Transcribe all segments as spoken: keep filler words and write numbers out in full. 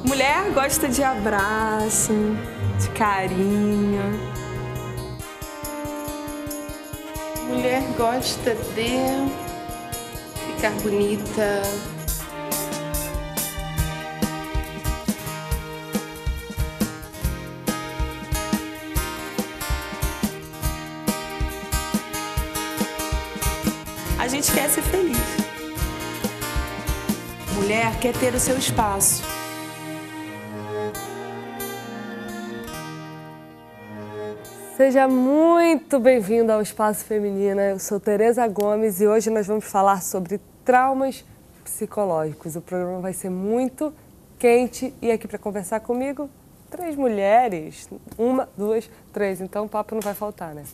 Mulher gosta de abraço, de carinho. Mulher gosta de ficar bonita. A gente quer ser feliz. Mulher quer ter o seu espaço. Seja muito bem-vindo ao Espaço Feminina. Eu sou Tereza Gomes e hoje nós vamos falar sobre traumas psicológicos. O programa vai ser muito quente e aqui para conversar comigo, três mulheres. Uma, duas, três. Então o papo não vai faltar, né?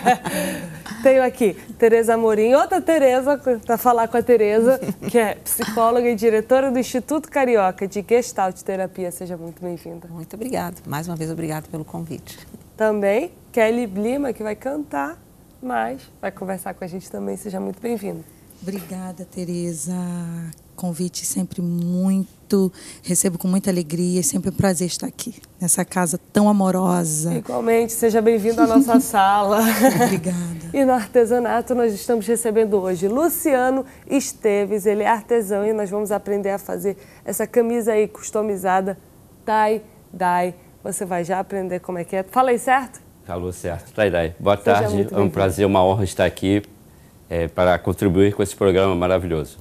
Tenho aqui Tereza Amorim, outra Tereza, para falar com a Tereza, que é psicóloga e diretora do Instituto Carioca de Gestalt Terapia. Seja muito bem-vinda. Muito obrigada. Mais uma vez, obrigada pelo convite. Também Kelly Blima, que vai cantar, mas vai conversar com a gente também. Seja muito bem-vinda. Obrigada, Tereza. Convite sempre muito, recebo com muita alegria, sempre um prazer estar aqui, nessa casa tão amorosa. Igualmente, seja bem-vindo à nossa sala. Obrigada. E no artesanato nós estamos recebendo hoje Luciano Esteves, ele é artesão e nós vamos aprender a fazer essa camisa aí customizada, tie-dye. Você vai já aprender como é que é. Falei certo? Falou certo. Tie-dye. Boa tarde, é um prazer, uma honra estar aqui é, para contribuir com esse programa maravilhoso.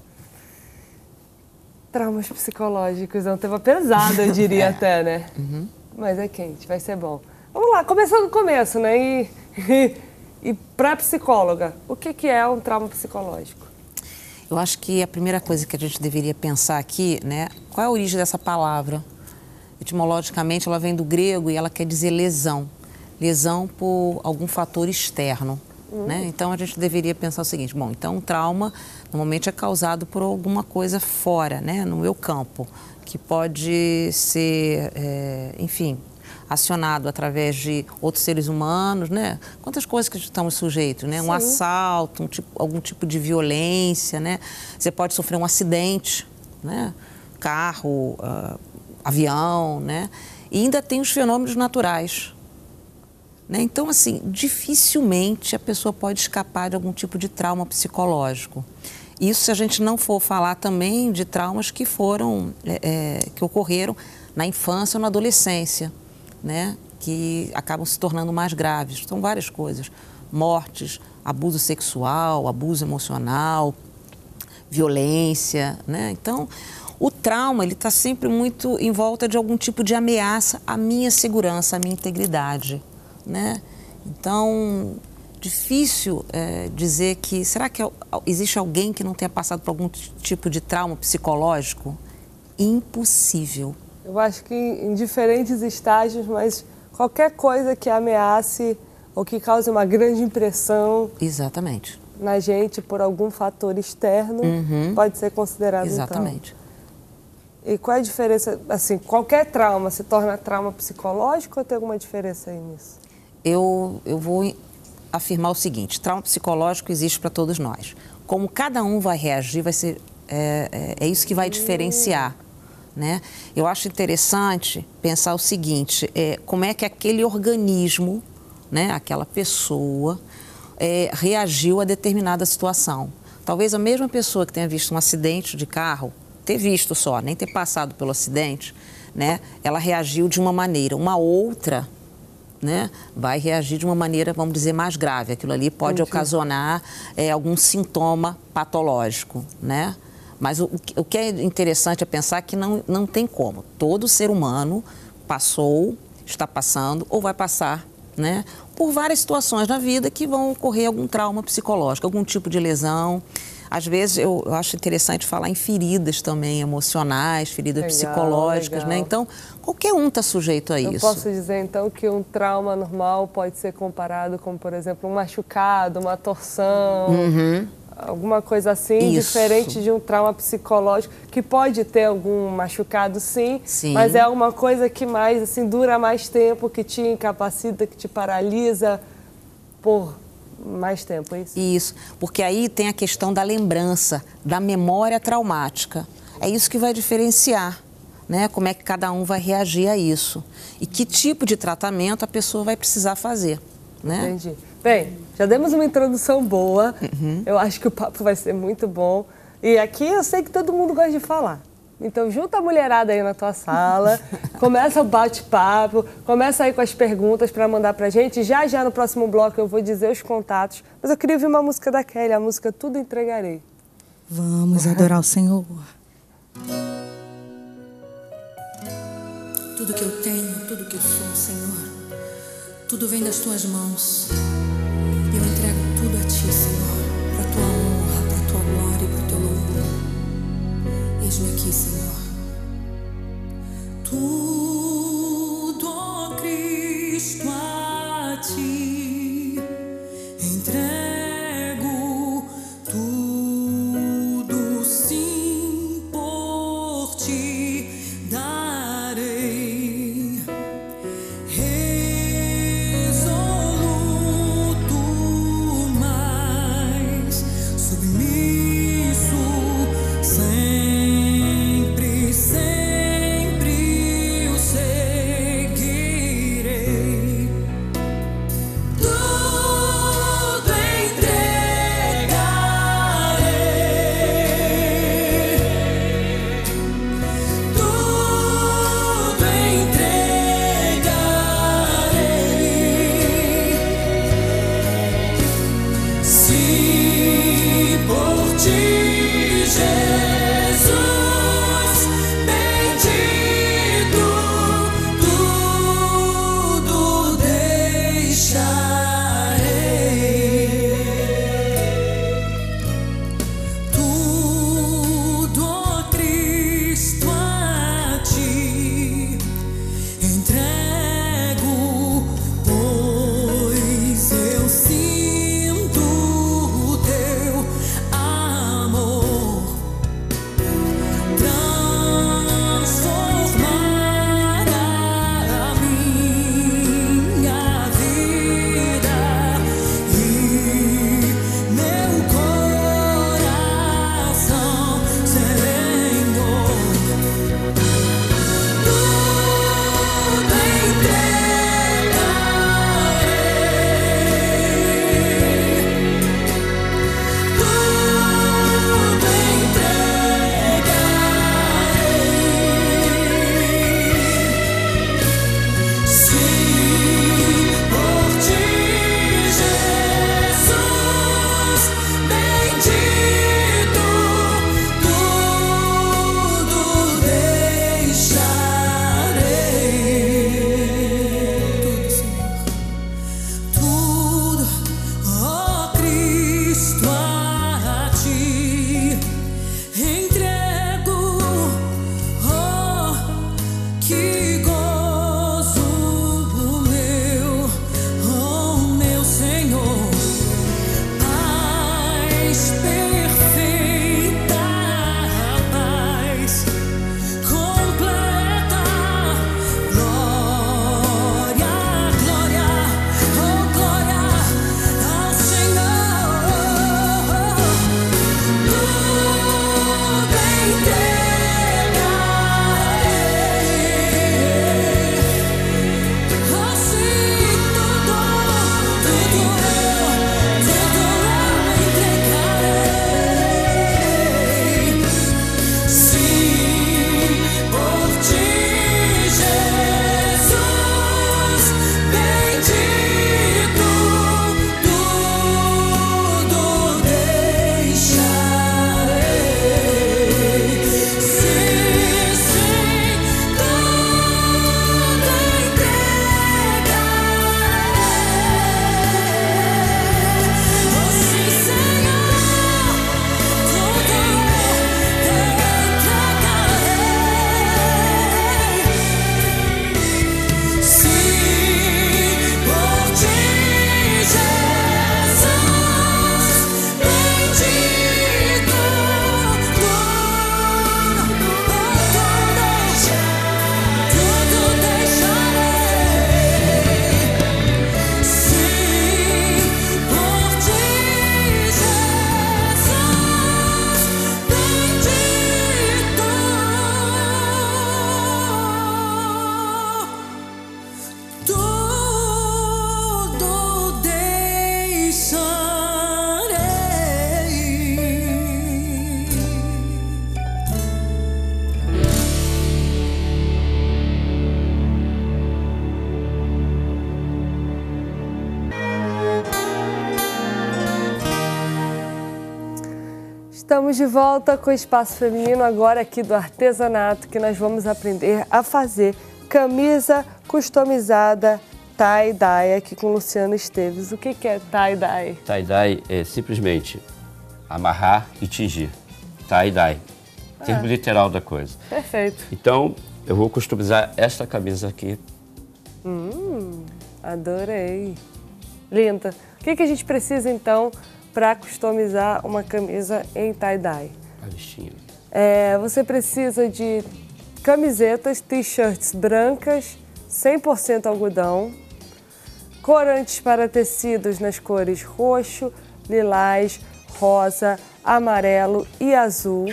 Traumas psicológicos, é um tema pesado, eu diria até, né? Uhum. Mas é quente, vai ser bom. Vamos lá, começando do começo, né? E, e, e para psicóloga, o que, que é um trauma psicológico? Eu acho que a primeira coisa que a gente deveria pensar aqui, né? Qual é a origem dessa palavra? Etimologicamente, ela vem do grego e ela quer dizer lesão. Lesão por algum fator externo. Uhum. Né? Então, a gente deveria pensar o seguinte, bom, então um trauma normalmente é causado por alguma coisa fora, né? No meu campo, que pode ser, é, enfim, acionado através de outros seres humanos, né? Quantas coisas que estamos sujeitos, né? Um Sim. assalto, um tipo, algum tipo de violência, né? Você pode sofrer um acidente, né? Carro, uh, avião, né? E ainda tem os fenômenos naturais. Né? Então, assim, dificilmente a pessoa pode escapar de algum tipo de trauma psicológico. Isso se a gente não for falar também de traumas que foram, é, que ocorreram na infância ou na adolescência, né? Que acabam se tornando mais graves. São várias coisas. Mortes, abuso sexual, abuso emocional, violência, né? Então, o trauma, ele está sempre muito em volta de algum tipo de ameaça à minha segurança, à minha integridade. Né? Então, difícil é, dizer que... Será que existe alguém que não tenha passado por algum tipo de trauma psicológico? Impossível. Eu acho que em diferentes estágios, mas qualquer coisa que ameace ou que cause uma grande impressão... Exatamente. Na gente por algum fator externo, uhum. pode ser considerado Exatamente. Um trauma. E qual é a diferença? Assim, qualquer trauma se torna trauma psicológico ou tem alguma diferença aí nisso? Eu, eu vou afirmar o seguinte, trauma psicológico existe para todos nós. Como cada um vai reagir, vai ser, é, é, é isso que vai diferenciar. Né? Eu acho interessante pensar o seguinte, é, como é que aquele organismo, né, aquela pessoa, é, reagiu a determinada situação. Talvez a mesma pessoa que tenha visto um acidente de carro, ter visto só, nem ter passado pelo acidente, né, ela reagiu de uma maneira, uma outra... Né, vai reagir de uma maneira, vamos dizer, mais grave. Aquilo ali pode Entendi. ocasionar é, algum sintoma patológico, né? Mas o, o que é interessante é pensar que não, não tem como. Todo ser humano passou, está passando ou vai passar, né, por várias situações na vida que vão ocorrer algum trauma psicológico, algum tipo de lesão. Às vezes eu, eu acho interessante falar em feridas também emocionais, feridas legal, psicológicas, legal. né? Então, qualquer um está sujeito a eu isso. Eu posso dizer, então, que um trauma normal pode ser comparado com, por exemplo, um machucado, uma torção, uhum. alguma coisa assim, isso. diferente de um trauma psicológico, que pode ter algum machucado, sim, sim, mas é alguma coisa que mais, assim, dura mais tempo, que te incapacita, que te paralisa por... mais tempo, é isso? Isso, porque aí tem a questão da lembrança, da memória traumática. É isso que vai diferenciar, né? Como é que cada um vai reagir a isso. E que tipo de tratamento a pessoa vai precisar fazer, né? Entendi. Bem, já demos uma introdução boa. Uhum. Eu acho que o papo vai ser muito bom. E aqui eu sei que todo mundo gosta de falar. Então, junta a mulherada aí na tua sala, começa o bate-papo, começa aí com as perguntas para mandar pra gente. Já, já no próximo bloco eu vou dizer os contatos. Mas eu queria ouvir uma música da Kelly, a música Tudo Entregarei. Vamos adorar o Senhor. Tudo que eu tenho, tudo que eu sou, Senhor, tudo vem das tuas mãos. E eu entrego tudo a ti, Senhor, para tua honra, para tua glória e para teu louvor. Eis-me aqui, Senhor. Tudo, ó Cristo, a ti entrego, tudo sim por ti darei. Resoluto, mais submisso, sempre, sempre o Estamos de volta com o Espaço Feminino, agora aqui do artesanato, que nós vamos aprender a fazer camisa customizada tie-dye aqui com Luciano Esteves. O que que é tie-dye? Tie-dye é simplesmente amarrar e tingir. Tie-dye. Termo literal da coisa. Perfeito. Então, eu vou customizar esta camisa aqui. Hum, adorei. Linda. O que que a gente precisa, então, para customizar uma camisa em tie-dye? A listinha. É, você precisa de camisetas, t-shirts brancas, cem por cento algodão, corantes para tecidos nas cores roxo, lilás, rosa, amarelo e azul,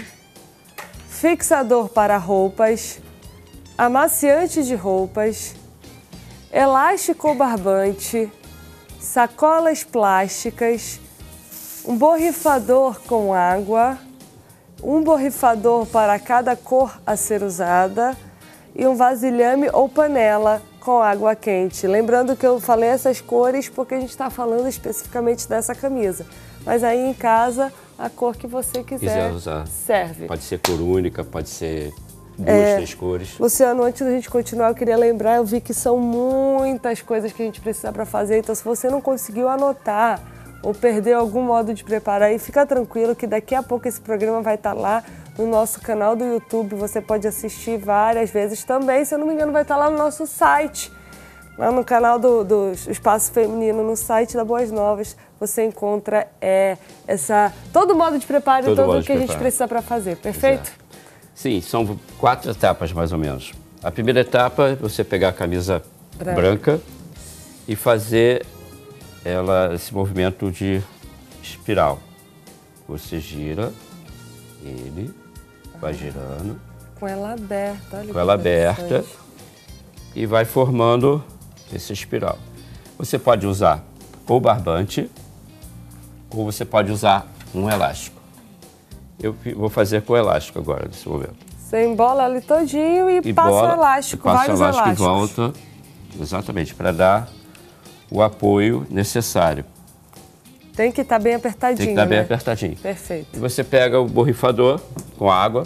fixador para roupas, amaciante de roupas, elástico barbante, sacolas plásticas, um borrifador com água, um borrifador para cada cor a ser usada e um vasilhame ou panela com água quente. Lembrando que eu falei essas cores porque a gente está falando especificamente dessa camisa. Mas aí em casa, a cor que você quiser, quiser usar. serve. Pode ser cor única, pode ser duas, É, três cores. Luciano, antes da gente continuar, eu queria lembrar, eu vi que são muitas coisas que a gente precisa para fazer, então se você não conseguiu anotar ou perdeu algum modo de preparar, aí fica tranquilo que daqui a pouco esse programa vai estar lá no nosso canal do YouTube, você pode assistir várias vezes também, se eu não me engano vai estar lá no nosso site, lá no canal do, do Espaço Feminino, no site da Boas Novas, você encontra é, essa, todo o modo de preparo e tudo o que a gente precisa para fazer, perfeito? Exato. Sim, são quatro etapas mais ou menos. A primeira etapa é você pegar a camisa branca, branca e fazer ela, esse movimento de espiral. Você gira ele, vai girando. Com ela aberta, olha. Com ela aberta e vai formando esse espiral. Você pode usar ou barbante ou você pode usar um elástico. Eu vou fazer com o elástico agora, nesse momento. Você embola ali todinho e, e passa bola, o elástico, passa vários o elástico elásticos. e volta, exatamente, para dar o apoio necessário. Tem que estar bem apertadinho, Tem que estar bem né? apertadinho. Perfeito. E você pega o borrifador com água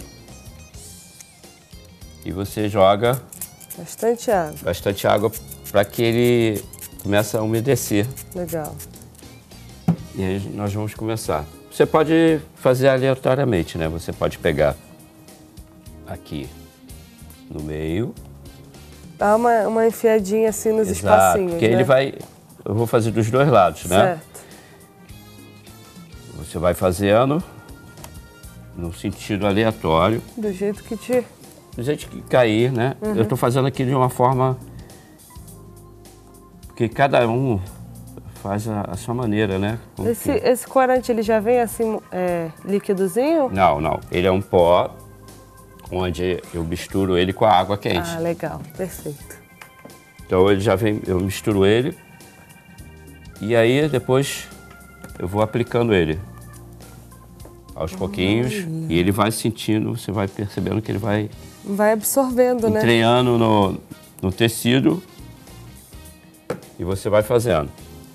e você joga bastante água. Bastante água para que ele comece a umedecer. Legal. E aí nós vamos começar. Você pode fazer aleatoriamente, né? Você pode pegar aqui no meio. Dá uma, uma enfiadinha assim nos Exato, espacinhos, porque né? ele vai... Eu vou fazer dos dois lados, né? Certo. Você vai fazendo no sentido aleatório. Do jeito que te... Do jeito que cair, né? Uhum. Eu estou fazendo aqui de uma forma... Porque cada um faz a, a sua maneira, né? Com Esse, que... esse corante, ele já vem assim, é, líquidozinho? Não, não. Ele é um pó onde eu misturo ele com a água quente. Ah, legal. Perfeito. Então ele já vem, eu misturo ele e aí depois eu vou aplicando ele aos pouquinhos Hum. e ele vai sentindo, você vai percebendo que ele vai Vai absorvendo, né? entranhando no, no tecido e você vai fazendo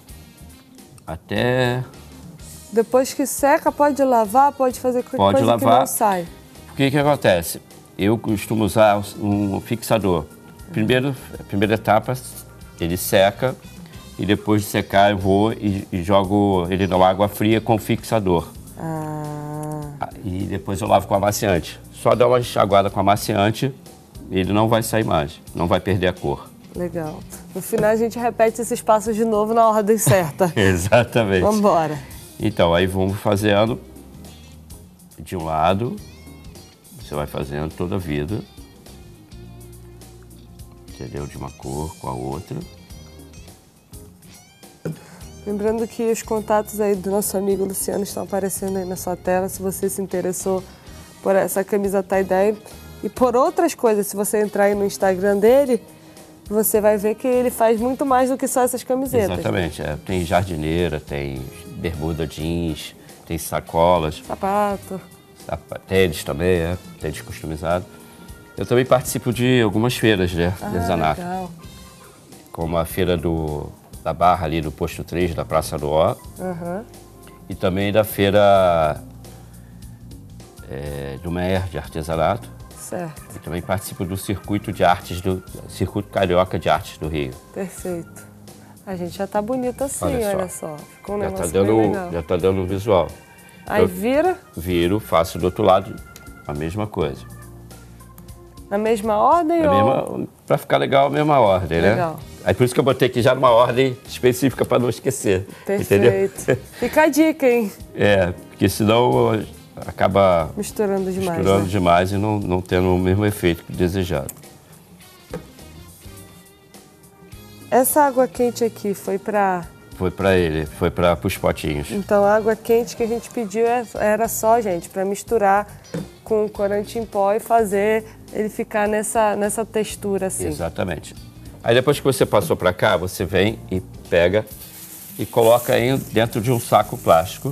até... Depois que seca, pode lavar, pode fazer qualquer Pode coisa lavar. que não sai. O que que acontece? Eu costumo usar um fixador. Primeiro, a primeira etapa, ele seca e depois de secar eu vou e, e jogo ele na água fria com fixador. Ah. E depois eu lavo com amaciante. Só dá uma enxaguada com amaciante e ele não vai sair mais, não vai perder a cor. Legal. No final a gente repete esses passos de novo na ordem certa. Exatamente. Vamos embora. Então, aí vamos fazendo de um lado, você vai fazendo toda a vida, entendeu? De uma cor com a outra. Lembrando que os contatos aí do nosso amigo Luciano estão aparecendo aí na sua tela, se você se interessou por essa camisa tie-dye e por outras coisas, se você entrar aí no Instagram dele, você vai ver que ele faz muito mais do que só essas camisetas. Exatamente. É, tem jardineira, tem bermuda jeans, tem sacolas. Sapato. Sapa, tênis também, é. Tênis customizado. Eu também participo de algumas feiras de artesanato. Ah, legal. Como a feira do, da Barra ali do Posto três, da Praça do Ó. Uhum. E também da feira é, do M E R de artesanato. Certo. E também participo do circuito de artes do circuito carioca de artes do Rio. Perfeito. A gente já tá bonita assim, olha só. Olha só. Ficou um já negócio tá dando, bem legal. Já tá dando um visual. Aí Eu vira? Viro, faço do outro lado a mesma coisa. Na mesma ordem Na ou? mesma, pra ficar legal, a mesma ordem, legal. Né? Aí por isso que eu botei aqui já numa ordem específica para não esquecer. Perfeito. Entendeu? Fica a dica, hein? É, porque senão acaba misturando demais, misturando né? demais e não, não tendo o mesmo efeito que desejado. Essa água quente aqui foi para... Foi para ele, foi para os potinhos. Então a água quente que a gente pediu era só, gente, para misturar com o corante em pó e fazer ele ficar nessa, nessa textura assim. Exatamente. Aí depois que você passou para cá, você vem e pega e coloca aí dentro de um saco plástico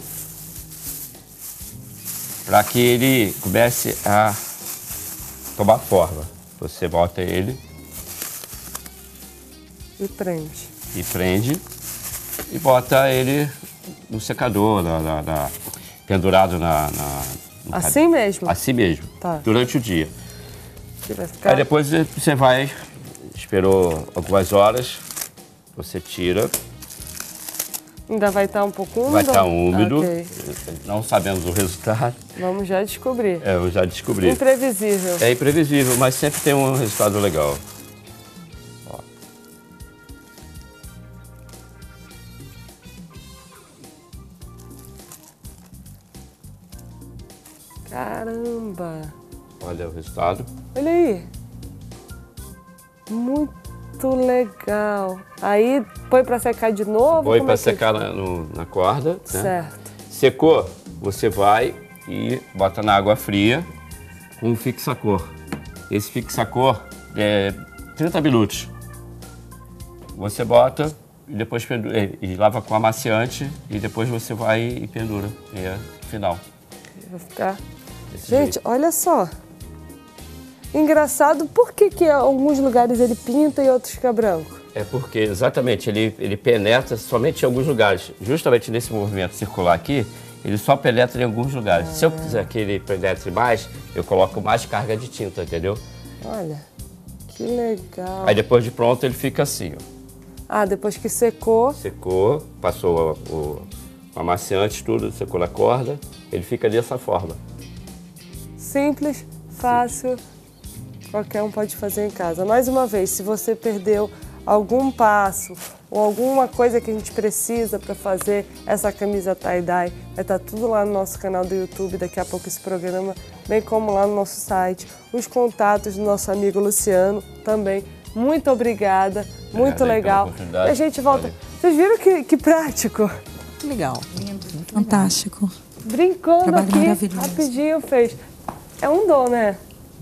para que ele comece a tomar forma. Você bota ele e prende. E prende e bota ele no secador, na, na, na, pendurado na... na assim cad... mesmo? Assim mesmo, tá. Durante o dia. Vai ficar... Aí depois você vai, esperou algumas horas, você tira. Ainda vai estar um pouco úmido? Vai estar úmido, okay. Não sabemos o resultado. Vamos já descobrir. É, eu já descobri. Imprevisível. É imprevisível, mas sempre tem um resultado legal. Ó. Caramba! Olha o resultado. Olha aí. Muito legal. Aí põe para secar de novo? Põe para é secar na, no, na corda. Né? Certo. Secou, você vai e bota na água fria com um fixacor. Esse fixacor é trinta minutos. Você bota e depois pendura, e lava com amaciante e depois você vai e pendura. E é o final. Vai ficar... Desse Gente, jeito. olha só. Engraçado, por que que em alguns lugares ele pinta e outros fica branco? É porque, exatamente, ele, ele penetra somente em alguns lugares. Justamente nesse movimento circular aqui, ele só penetra em alguns lugares. Ah. Se eu quiser que ele penetre mais, eu coloco mais carga de tinta, entendeu? Olha, que legal. Aí depois de pronto ele fica assim, ó. Ah, depois que secou... Secou, passou o, o amaciante, tudo, secou na corda, ele fica dessa forma. Simples, fácil, qualquer um pode fazer em casa. Mais uma vez, se você perdeu algum passo ou alguma coisa que a gente precisa para fazer essa camisa tie-dye, vai estar tudo lá no nosso canal do YouTube, daqui a pouco esse programa, bem como lá no nosso site, os contatos do nosso amigo Luciano também. Muito obrigada, muito é, legal. E a gente volta. Valeu. Vocês viram que, que prático? Que legal. Fantástico. Brincando Trabalho aqui, rapidinho fez. É um dom, né?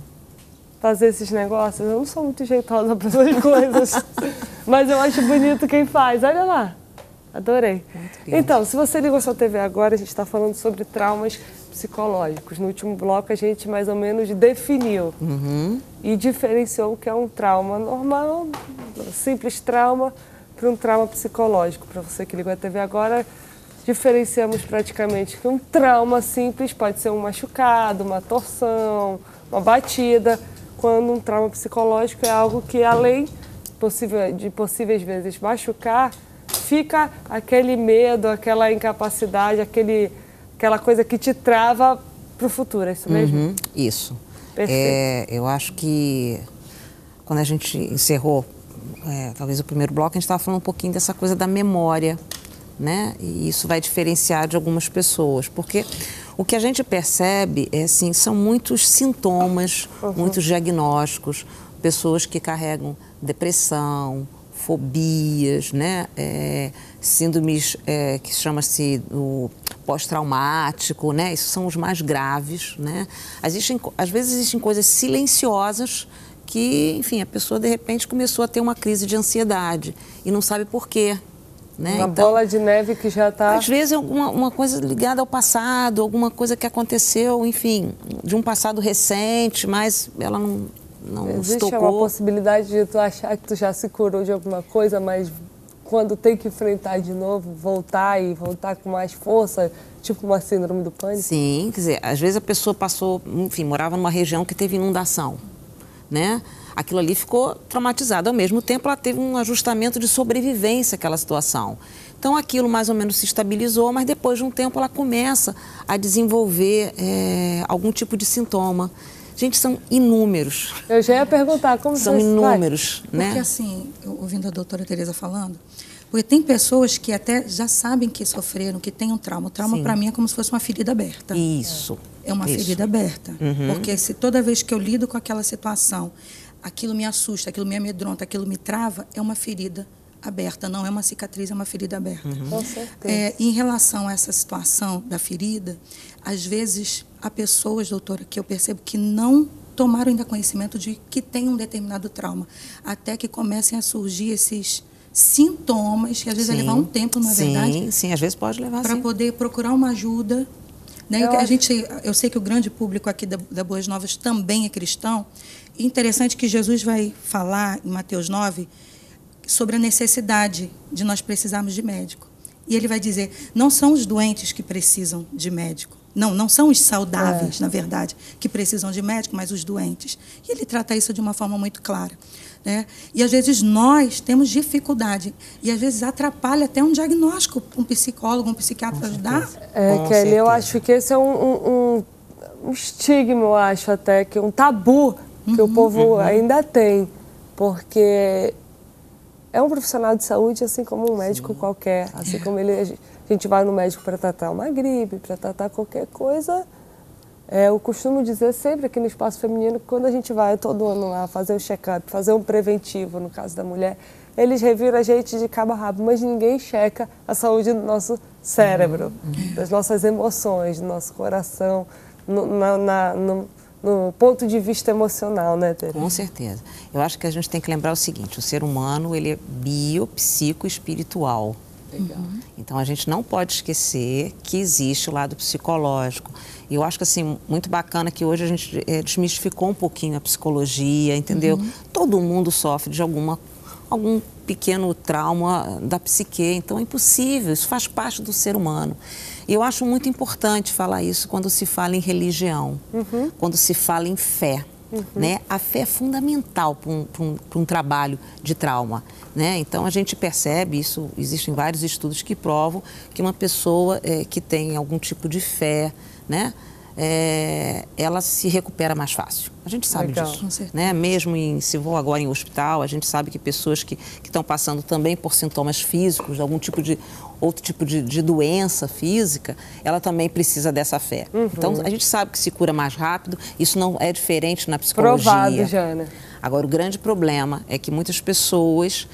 Fazer esses negócios. Eu não sou muito jeitosa para essas coisas. Mas eu acho bonito quem faz. Olha lá. Adorei. Então, se você ligou sua T V agora, a gente está falando sobre traumas psicológicos. No último bloco, a gente mais ou menos definiu uhum. e diferenciou o que é um trauma normal, simples trauma, para um trauma psicológico. Para você que ligou a T V agora, diferenciamos praticamente que um trauma simples pode ser um machucado, uma torção, uma batida, quando um trauma psicológico é algo que, além possível, de possíveis vezes machucar, fica aquele medo, aquela incapacidade, aquele, aquela coisa que te trava para o futuro, é isso mesmo? Uhum, isso. Perfeito. É, eu acho que quando a gente encerrou, é, talvez o primeiro bloco, a gente estava falando um pouquinho dessa coisa da memória, né? E isso vai diferenciar de algumas pessoas, porque o que a gente percebe é assim, são muitos sintomas, uhum. muitos diagnósticos, pessoas que carregam depressão, fobias, né? É, síndromes é, que chama-se o pós-traumático, né? Isso são os mais graves, né? Existem, às vezes existem coisas silenciosas que, enfim, a pessoa de repente começou a ter uma crise de ansiedade e não sabe por quê. Né? Uma então, bola de neve que já está... Às vezes é alguma uma coisa ligada ao passado, alguma coisa que aconteceu, enfim, de um passado recente, mas ela não, não Existe se tocou. uma possibilidade de tu achar que tu já se curou de alguma coisa, mas quando tem que enfrentar de novo, voltar e voltar com mais força, tipo uma síndrome do pânico? Sim, quer dizer, às vezes a pessoa passou, enfim, morava numa região que teve inundação, né? Aquilo ali ficou traumatizado. Ao mesmo tempo, ela teve um ajustamento de sobrevivência àquela situação. Então, aquilo mais ou menos se estabilizou, mas depois de um tempo ela começa a desenvolver é, algum tipo de sintoma. Gente, são inúmeros. Eu já ia perguntar como são você inúmeros, vai? né? Porque assim, eu, ouvindo a doutora Tereza falando, porque tem pessoas que até já sabem que sofreram, que têm um trauma. O trauma, para mim, é como se fosse uma ferida aberta. Isso. É uma isso. ferida aberta. Uhum. Porque se toda vez que eu lido com aquela situação, aquilo me assusta, aquilo me amedronta, aquilo me trava, é uma ferida aberta, não é uma cicatriz, é uma ferida aberta. Uhum. Com certeza. É, em relação a essa situação da ferida, às vezes há pessoas, doutora, que eu percebo que não tomaram ainda conhecimento de que tem um determinado trauma, até que comecem a surgir esses sintomas, que às vezes sim, vai levar um tempo, não é sim, verdade? Sim, sim, às vezes pode levar, para poder procurar uma ajuda. Né? Eu, a gente, eu sei que o grande público aqui da, da Boas Novas também é cristão. E interessante que Jesus vai falar em Mateus nove sobre a necessidade de nós precisarmos de médico. E ele vai dizer, não são os doentes que precisam de médico. Não, não são os saudáveis, é. na verdade, que precisam de médico, mas os doentes. E ele trata isso de uma forma muito clara. Né? E, às vezes, nós temos dificuldade. E, às vezes, atrapalha até um diagnóstico, um psicólogo, um psiquiatra ajudar. É, Kelly, eu acho que esse é um, um, um estigma, eu acho até, que é um tabu que uhum, o povo uhum. ainda tem. Porque é um profissional de saúde, assim como um médico Sim. qualquer. Assim é. como ele, a gente vai no médico para tratar uma gripe, para tratar qualquer coisa. É, eu costumo dizer sempre aqui no Espaço Feminino que quando a gente vai todo ano lá fazer um check-up, fazer um preventivo, no caso da mulher, eles reviram a gente de cabo a rabo, mas ninguém checa a saúde do nosso cérebro, uhum. das nossas emoções, do nosso coração, no, na, na, no, no ponto de vista emocional, né, Tereza? Com certeza. Eu acho que a gente tem que lembrar o seguinte, o ser humano, ele é bio, psico, espiritual. Legal. Então, a gente não pode esquecer que existe o lado psicológico. E eu acho que, assim, muito bacana que hoje a gente é, desmistificou um pouquinho a psicologia, entendeu? Uhum. Todo mundo sofre de alguma, algum pequeno trauma da psique, então é impossível, isso faz parte do ser humano. E eu acho muito importante falar isso quando se fala em religião, uhum. quando se fala em fé. Uhum. Né? A fé é fundamental para um, para um, para um trabalho de trauma. Né? Então, a gente percebe isso, existem vários estudos que provam que uma pessoa é, que tem algum tipo de fé, né? É, ela se recupera mais fácil. A gente sabe Legal. disso. Né? Mesmo em, se vou agora em hospital, a gente sabe que pessoas que estão passando também por sintomas físicos, algum tipo de outro tipo de, de doença física, ela também precisa dessa fé. Uhum. Então, a gente sabe que se cura mais rápido, isso não é diferente na psicologia. Provado, Jana. Agora, o grande problema é que muitas pessoas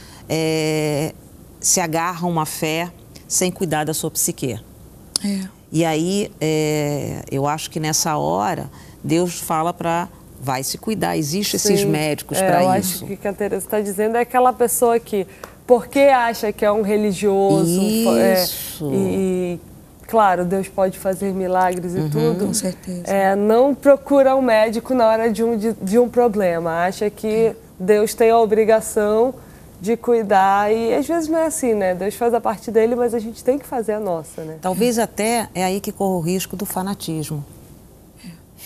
é, se agarram a uma fé sem cuidar da sua psique. É. E aí, é, eu acho que nessa hora, Deus fala para vai se cuidar, existem esses médicos é, para isso. Eu acho que o que a Tereza está dizendo é aquela pessoa que, porque acha que é um religioso, isso. É, e, claro, Deus pode fazer milagres e uhum, tudo, com certeza. É, não procura um médico na hora de um, de, de um problema, acha que Deus tem a obrigação de cuidar, e às vezes não é assim, né? Deus faz a parte dele, mas a gente tem que fazer a nossa, né? Talvez até é aí que corre o risco do fanatismo. É.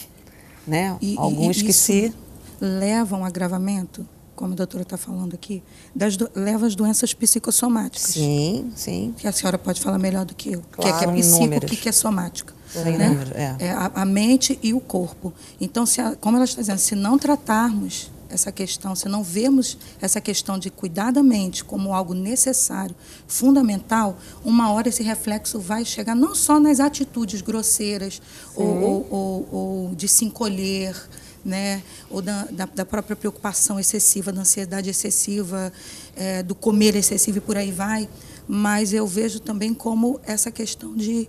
Né? E, Alguns e que se... levam um agravamento, como a doutora está falando aqui, das do... leva às doenças psicossomáticas. Sim, sim. Que a senhora pode falar melhor do que eu. Claro, que é, que é psico, inúmeras. que é somático. Sem né? números, é. É a, a mente e o corpo. Então, se a, como ela está dizendo, se não tratarmos essa questão, se não vermos essa questão de cuidar da mente como algo necessário, fundamental, uma hora esse reflexo vai chegar não só nas atitudes grosseiras ou, ou, ou, ou de se encolher, né? Ou da, da, da própria preocupação excessiva, da ansiedade excessiva, é, do comer excessivo e por aí vai, mas eu vejo também como essa questão de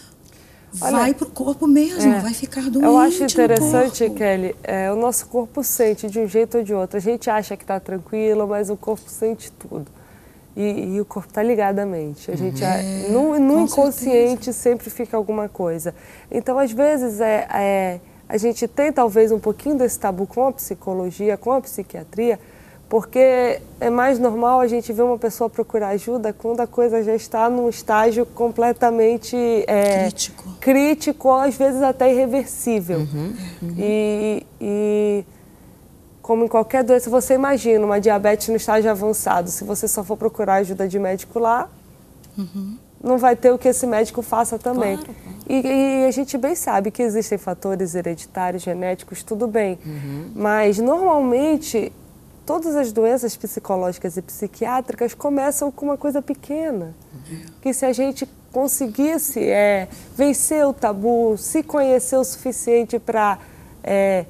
vai para o corpo mesmo, é, vai ficar doente. Eu acho interessante, Kelly, é, o nosso corpo sente de um jeito ou de outro. A gente acha que está tranquilo, mas o corpo sente tudo. E, e o corpo está ligado à mente. A gente, é, no no inconsciente certeza. sempre fica alguma coisa. Então, às vezes, é, é, a gente tem talvez um pouquinho desse tabu com a psicologia, com a psiquiatria, Porque é mais normal a gente ver uma pessoa procurar ajuda quando a coisa já está num estágio completamente é, crítico. crítico, às vezes até irreversível. Uhum, uhum. E, e como em qualquer doença, você imagina uma diabetes no estágio avançado, se você só for procurar ajuda de médico lá, uhum. não vai ter o que esse médico faça também. Claro, claro. E, e a gente bem sabe que existem fatores hereditários, genéticos, tudo bem. Uhum. Mas, normalmente, todas as doenças psicológicas e psiquiátricas começam com uma coisa pequena. Uhum. Que se a gente conseguisse é, vencer o tabu, se conhecer o suficiente para é,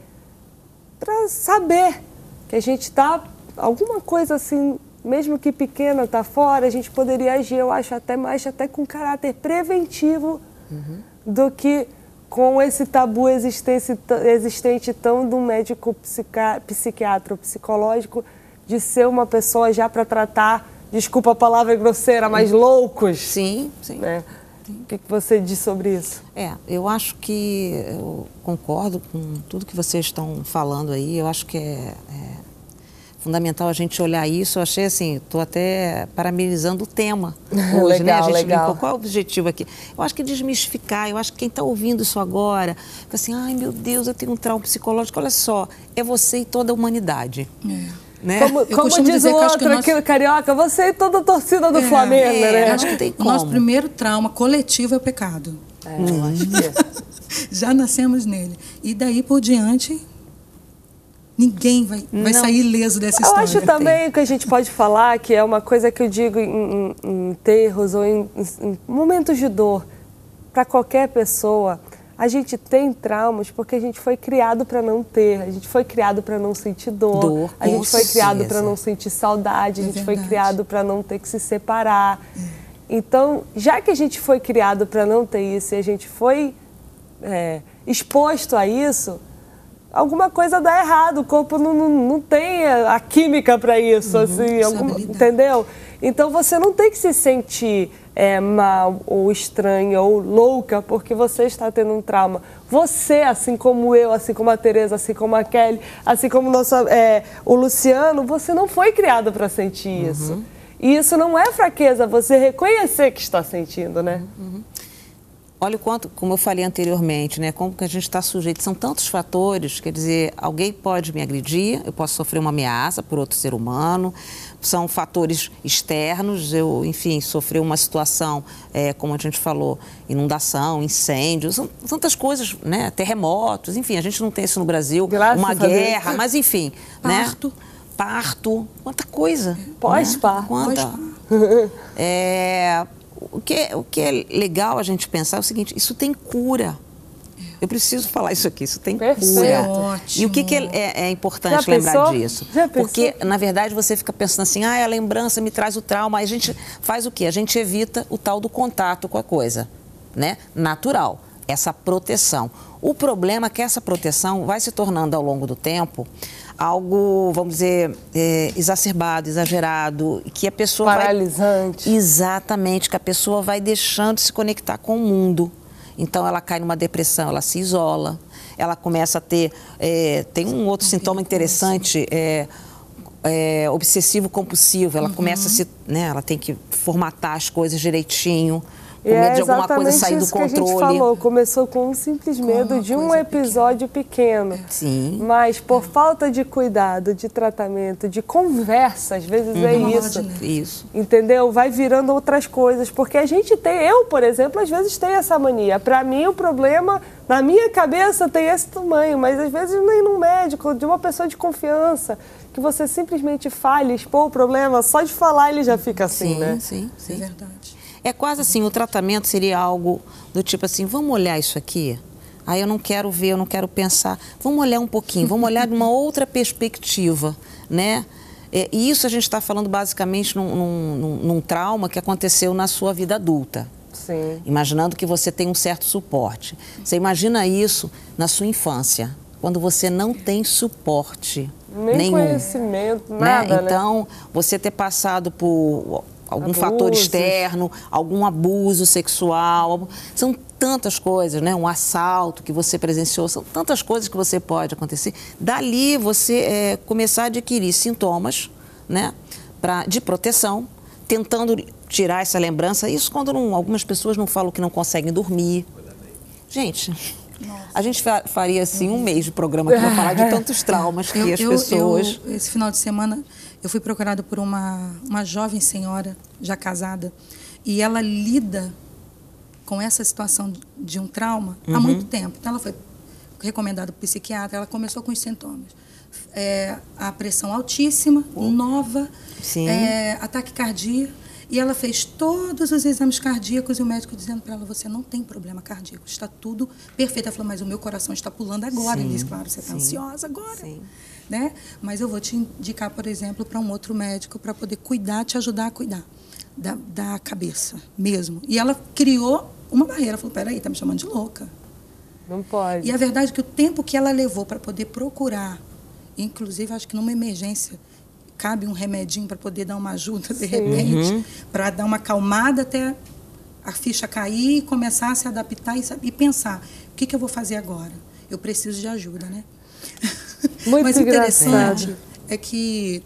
para saber que a gente está, alguma coisa assim, mesmo que pequena, está fora, a gente poderia agir, eu acho, até mais até com caráter preventivo uhum. do que com esse tabu existente, existente tão do médico psica, psiquiatra ou psicológico de ser uma pessoa já para tratar, desculpa a palavra grosseira, mas loucos. Sim, sim. Né? O que você diz sobre isso? É, eu acho que, eu concordo com tudo que vocês estão falando aí, eu acho que é, é fundamental a gente olhar isso. Eu achei assim, estou até parabenizando o tema hoje, legal, né? A gente legal. brincou, qual é o objetivo aqui? Eu acho que desmistificar, eu acho que quem está ouvindo isso agora, fica assim, ai meu Deus, eu tenho um trauma psicológico, olha só, é você e toda a humanidade. É. Né? Como, como diz o outro aqui no Carioca, você e toda a torcida do é, Flamengo, é, né? Acho que tem como. O nosso primeiro trauma coletivo é o pecado. É, eu acho que é. Já nascemos nele. E daí por diante, ninguém vai, vai sair ileso dessa história. Eu acho também que a gente pode falar, que é uma coisa que eu digo em, em, em enterros ou em, em momentos de dor, para qualquer pessoa. A gente tem traumas porque a gente foi criado para não ter, a gente foi criado para não sentir dor, dor a gente foi criado para não certeza. sentir saudade, a É gente verdade. foi criado para não ter que se separar. É. Então, já que a gente foi criado para não ter isso e a gente foi é, exposto a isso, alguma coisa dá errado, o corpo não, não, não tem a química para isso, uhum, assim, alguma, entendeu? Então, você não tem que se sentir é, mal, ou estranha, ou louca, porque você está tendo um trauma. Você, assim como eu, assim como a Tereza, assim como a Kelly, assim como nossa, é, o Luciano, você não foi criado para sentir uhum. isso. E isso não é fraqueza, você reconhecer que está sentindo, né? Uhum. Olha o quanto, como eu falei anteriormente, né, como que a gente está sujeito. São tantos fatores, quer dizer, alguém pode me agredir, eu posso sofrer uma ameaça por outro ser humano, são fatores externos, eu, enfim, sofrer uma situação, é, como a gente falou, inundação, incêndio, são tantas coisas, né, terremotos, enfim, a gente não tem isso no Brasil, Graças uma guerra, mas enfim, parto. né? Parto, quanta coisa. Pós-parto. Né? Quanta... é... O que, é, o que é legal a gente pensar é o seguinte, isso tem cura. Eu preciso falar isso aqui, isso tem Perfeito. cura. Ótimo. E o que, que é, é, é importante Já lembrar pensou? disso? Já pensou? Porque, na verdade, você fica pensando assim, ah, a lembrança me traz o trauma. Aí a gente faz o quê? A gente evita o tal do contato com a coisa, né? Natural, essa proteção. O problema é que essa proteção vai se tornando, ao longo do tempo, algo, vamos dizer, é, exacerbado, exagerado, que a pessoa paralisante. Vai... Exatamente, que a pessoa vai deixando de se conectar com o mundo. Então, ela cai numa depressão, ela se isola, ela começa a ter... É, tem um outro sintoma interessante, é, é, obsessivo-compulsivo. Ela uhum. começa a se... Né, ela tem que formatar as coisas direitinho, com medo de alguma coisa sair do controle. Que a gente falou, começou com um simples medo de um episódio pequeno. pequeno. Sim. Mas por falta de cuidado, de tratamento, de conversa, às vezes uhum. é isso. Isso. Entendeu? Vai virando outras coisas. Porque a gente tem, eu, por exemplo, às vezes tenho essa mania. Para mim, o problema, na minha cabeça, tem esse tamanho. Mas às vezes nem num médico, de uma pessoa de confiança, que você simplesmente fale, expor o problema, só de falar ele já fica assim, sim, né? Sim, sim. É verdade. É quase assim, o tratamento seria algo do tipo assim, vamos olhar isso aqui? Aí eu não quero ver, eu não quero pensar. Vamos olhar um pouquinho, vamos olhar de uma outra perspectiva, né? É, e isso a gente está falando basicamente num, num, num trauma que aconteceu na sua vida adulta. Sim. Imaginando que você tem um certo suporte. Você imagina isso na sua infância, quando você não tem suporte Nem nenhum. conhecimento, nada, né? Então, né? Você ter passado por... algum Abusos. fator externo, algum abuso sexual. São tantas coisas, né? Um assalto que você presenciou, são tantas coisas que você pode acontecer. Dali você é, começar a adquirir sintomas, né? Pra, de proteção, tentando tirar essa lembrança. Isso quando não, algumas pessoas não falam que não conseguem dormir. Gente, nossa, a gente faria assim um mês de programa para falar de tantos traumas que eu, as eu, pessoas... Eu, esse final de semana, eu fui procurada por uma, uma jovem senhora, já casada, e ela lida com essa situação de um trauma uhum. há muito tempo. Então, ela foi recomendada por psiquiatra, ela começou com os sintomas. É, a pressão altíssima, oh. nova, é, ataque cardíaco, e ela fez todos os exames cardíacos e o médico dizendo para ela, você não tem problema cardíaco, está tudo perfeito. Ela falou, mas o meu coração está pulando agora. Ele disse, claro, você está ansiosa agora. Sim. Né? Mas eu vou te indicar, por exemplo, para um outro médico para poder cuidar, te ajudar a cuidar da, da cabeça mesmo. E ela criou uma barreira, falou, peraí, tá me chamando de louca. Não pode. E a verdade é que o tempo que ela levou para poder procurar, inclusive acho que numa emergência, cabe um remedinho para poder dar uma ajuda de Sim. repente, uhum. para dar uma acalmada até a ficha cair, começar a se adaptar e, e pensar, o que, que eu vou fazer agora? Eu preciso de ajuda, né? Muito Mas o interessante engraçado. é que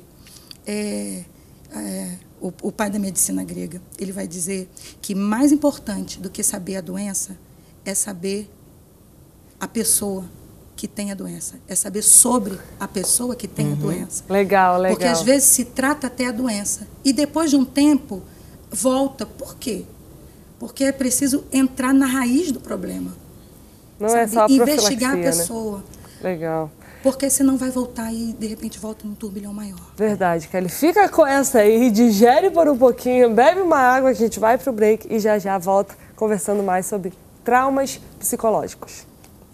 é, é, o, o pai da medicina grega, ele vai dizer que mais importante do que saber a doença é saber a pessoa que tem a doença, é saber sobre a pessoa que tem uhum. a doença. Legal, legal. Porque às vezes se trata até a doença e depois de um tempo volta. Por quê? Porque é preciso entrar na raiz do problema. Não sabe? é só a investigar a pessoa. Né? Legal. Porque senão vai voltar e, de repente, volta num turbilhão maior. Verdade, Kelly. Fica com essa aí, digere por um pouquinho, bebe uma água, a gente vai pro break e já já volta conversando mais sobre traumas psicológicos.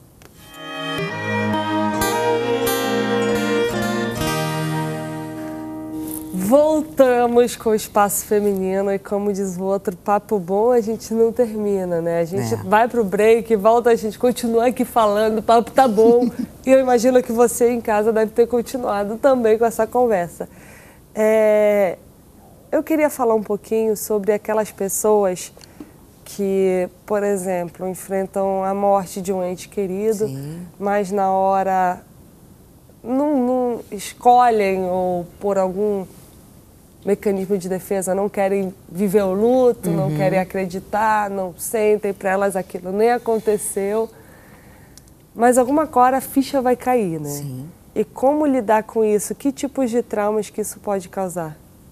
Voltamos com o Espaço Feminino e, como diz o outro, papo bom a gente não termina, né? A gente é. vai pro break, volta, a gente continua aqui falando, o papo tá bom. E eu imagino que você em casa deve ter continuado também com essa conversa. É... Eu queria falar um pouquinho sobre aquelas pessoas que, por exemplo, enfrentam a morte de um ente querido, Sim. mas na hora não, não escolhem ou por algum mecanismo de defesa não querem viver o luto, uhum. não querem acreditar, não sentem, para elas aquilo nem aconteceu. Mas alguma hora a ficha vai cair, né? Sim. E como lidar com isso? Que tipos de traumas que isso pode causar?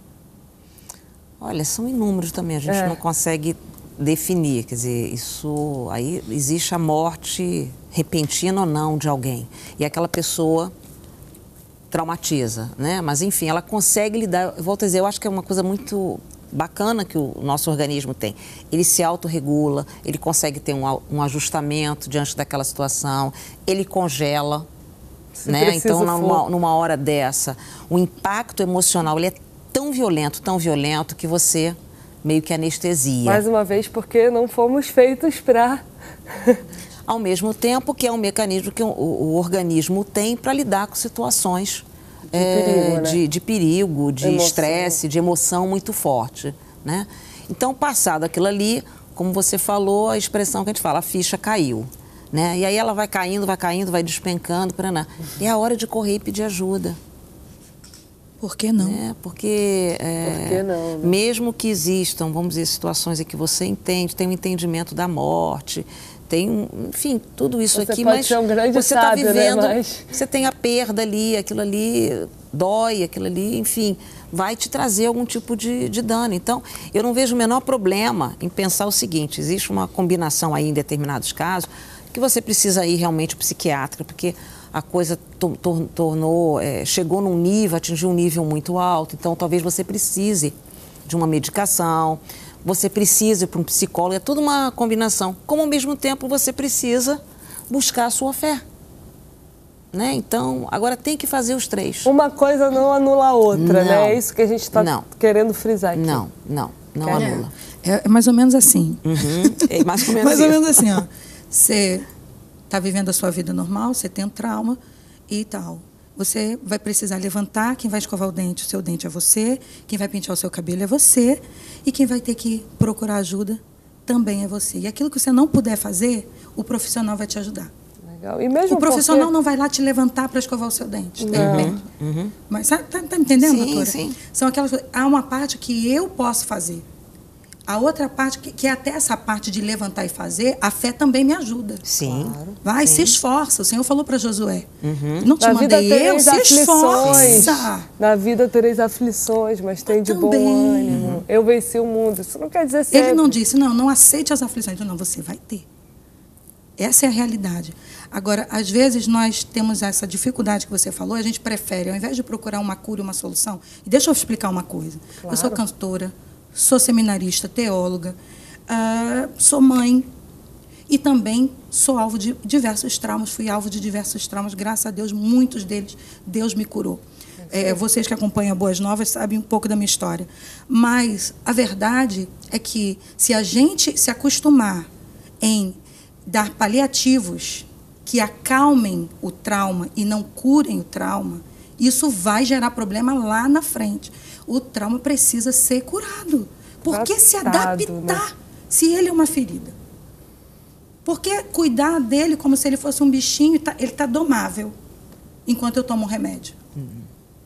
Olha, são inúmeros também, a gente é. não consegue definir, quer dizer, isso aí existe a morte repentina ou não de alguém. E aquela pessoa traumatiza, né? Mas, enfim, ela consegue lidar. Eu volto a dizer, eu acho que é uma coisa muito bacana que o nosso organismo tem. Ele se autorregula, ele consegue ter um, um ajustamento diante daquela situação, ele congela, se né? Então, numa, numa hora dessa, o impacto emocional ele é tão violento, tão violento, que você meio que anestesia. Mais uma vez, porque não fomos feitos para... Ao mesmo tempo que é um mecanismo que o, o organismo tem para lidar com situações de é, perigo, né? de, de, perigo, de estresse, de emoção muito forte, né? Então, passado aquilo ali, como você falou, a expressão que a gente fala, a ficha caiu, né? E aí ela vai caindo, vai caindo, vai despencando, paraná. É a hora de correr e pedir ajuda. Por que não? É, porque, é, Por que não, né? mesmo que existam, vamos dizer, situações em que você entende, tem um entendimento da morte, tem, enfim, tudo isso você aqui, pode mas ser um grande você está vivendo, né? mas... você tem a perda ali, aquilo ali dói, aquilo ali, enfim, vai te trazer algum tipo de, de dano. Então, eu não vejo o menor problema em pensar o seguinte, existe uma combinação aí em determinados casos que você precisa ir realmente ao psiquiatra, porque a coisa to, to, tornou, é, chegou num nível, atingiu um nível muito alto, então talvez você precise de uma medicação, você precisa ir para um psicólogo, é tudo uma combinação. Como ao mesmo tempo você precisa buscar a sua fé. Né? Então, agora tem que fazer os três. Uma coisa não anula a outra, não, né? É isso que a gente está querendo frisar aqui. Não, não, não é, anula. É, é mais ou menos assim. Uhum. É mais ou menos, mais ou menos assim, ó. Você está vivendo a sua vida normal, você tem um trauma e tal. Você vai precisar levantar, quem vai escovar o dente, o seu dente é você, quem vai pentear o seu cabelo é você, e quem vai ter que procurar ajuda também é você. E aquilo que você não puder fazer, o profissional vai te ajudar. Legal. E mesmo o profissional porque... não vai lá te levantar para escovar o seu dente. Não. Uhum. Mas está tá, tá me entendendo, Sim, doutora? sim. São aquelas coisas. Há uma parte que eu posso fazer. A outra parte, que, que é até essa parte de levantar e fazer, a fé também me ajuda. Sim. Claro. Vai, sim. se esforça. O Senhor falou para Josué. Uhum. Não te Na mandei vida eu, se aflições. esforça. Na vida tereis aflições, mas tem de bom ânimo. Eu venci o mundo. Isso não quer dizer sempre. Ele não disse, não, não aceite as aflições. Não, você vai ter. Essa é a realidade. Agora, às vezes, nós temos essa dificuldade que você falou, a gente prefere, ao invés de procurar uma cura e uma solução, e deixa eu explicar uma coisa. Claro. Eu sou cantora, sou seminarista, teóloga, uh, sou mãe e também sou alvo de diversos traumas, fui alvo de diversos traumas, graças a Deus, muitos deles, Deus me curou. É, vocês que acompanham a Boas Novas sabem um pouco da minha história. Mas a verdade é que se a gente se acostumar em dar paliativos que acalmem o trauma e não curem o trauma, isso vai gerar problema lá na frente. O trauma precisa ser curado. Por que se adaptar, né? Se ele é uma ferida? Por que cuidar dele como se ele fosse um bichinho e tá, ele está domável enquanto eu tomo um remédio? Uhum.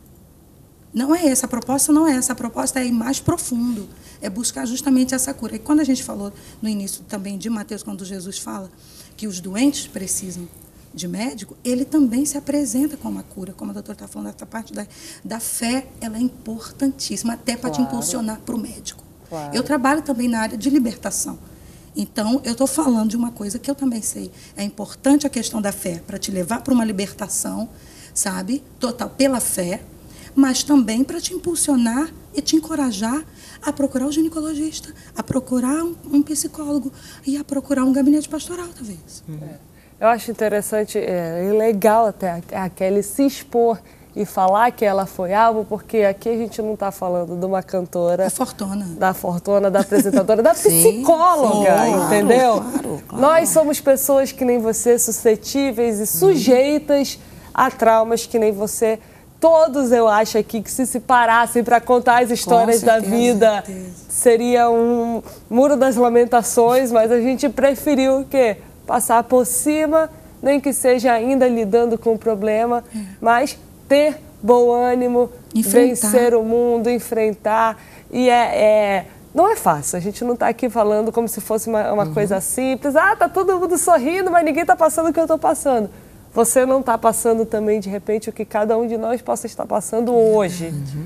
Não é essa, a proposta não é essa. A proposta é ir mais profundo, é buscar justamente essa cura. E quando a gente falou no início também de Mateus, quando Jesus fala que os doentes precisam de médico, ele também se apresenta como a cura. Como a doutora está falando, essa parte da, da fé, ela é importantíssima, até para claro. te impulsionar para o médico. Claro. Eu trabalho também na área de libertação. Então, eu estou falando de uma coisa que eu também sei. É importante a questão da fé, para te levar para uma libertação, sabe, total, pela fé, mas também para te impulsionar e te encorajar a procurar o ginecologista, a procurar um, um psicólogo e a procurar um gabinete pastoral, talvez. É. Eu acho interessante é, e legal até a Kelly se expor e falar que ela foi alvo, porque aqui a gente não está falando de uma cantora... Da Fortuna. Da Fortuna, da apresentadora, da psicóloga, sim, entendeu? Claro, claro, claro. Nós somos pessoas que nem você, suscetíveis e sujeitas hum. a traumas que nem você... Todos, eu acho aqui, que se se parassem para contar as histórias certeza, da vida, seria um muro das lamentações, mas a gente preferiu o quê? Passar por cima, nem que seja ainda lidando com o problema, é. mas ter bom ânimo, enfrentar. Vencer o mundo, enfrentar. E é, é, não é fácil, a gente não está aqui falando como se fosse uma, uma uhum. coisa simples. Ah, tá todo mundo sorrindo, mas ninguém está passando o que eu estou passando. Você não está passando também, de repente, o que cada um de nós possa estar passando hoje. Uhum.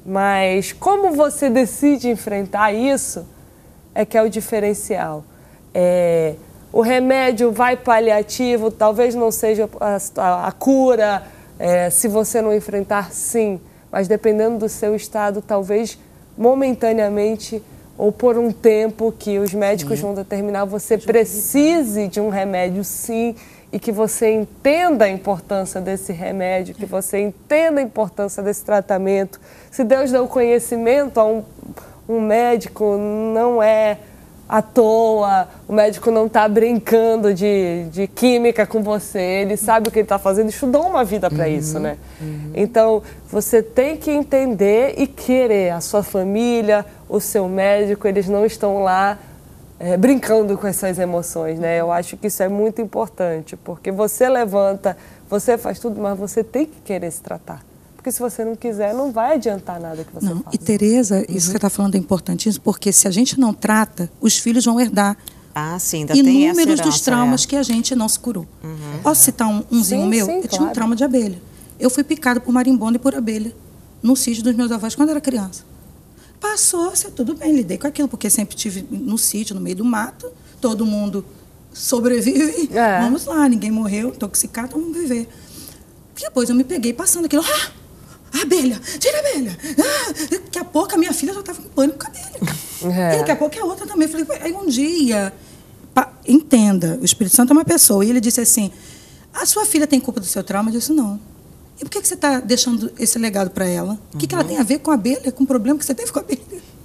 Mas como você decide enfrentar isso é que é o diferencial. É, o remédio vai paliativo, talvez não seja a, a, a cura, é, se você não enfrentar, sim. Mas dependendo do seu estado, talvez momentaneamente ou por um tempo que os médicos sim. vão determinar, você precise de um remédio, sim. E que você entenda a importância desse remédio, que você entenda a importância desse tratamento. Se Deus deu conhecimento a um, um médico, não é à toa, o médico não está brincando de, de química com você, ele sabe o que ele está fazendo, estudou uma vida para uhum, isso, né? Uhum. Então, você tem que entender e querer a sua família, o seu médico, eles não estão lá É, brincando com essas emoções, né? Eu acho que isso é muito importante, porque você levanta, você faz tudo, mas você tem que querer se tratar. Porque se você não quiser, não vai adiantar nada que você não, faça. E, Tereza, uhum. isso que você está falando é importantíssimo, porque se a gente não trata, os filhos vão herdar. Ah, sim, ainda tem essa herança, inúmeros dos traumas é. que a gente não se curou. Uhum. Posso citar um, umzinho sim, meu? sim, eu claro. tinha um trauma de abelha. Eu fui picada por marimbondo e por abelha no sítio dos meus avós quando eu era criança. Passou, tudo bem, lidei com aquilo, porque sempre estive no sítio, no meio do mato, todo mundo sobrevive, é. vamos lá, ninguém morreu, intoxicado, vamos viver. Depois eu me peguei passando aquilo, ah, abelha, tira a abelha. Ah, daqui a pouco a minha filha já estava com pânico com a abelha. É. E daqui a pouco a outra também. Falei, aí um dia, pa, entenda, o Espírito Santo é uma pessoa, e ele disse assim, a sua filha tem culpa do seu trauma? Eu disse, não. E por que você está deixando esse legado para ela? O uhum. que, que ela tem a ver com a abelha, com o problema que você teve com a abelha?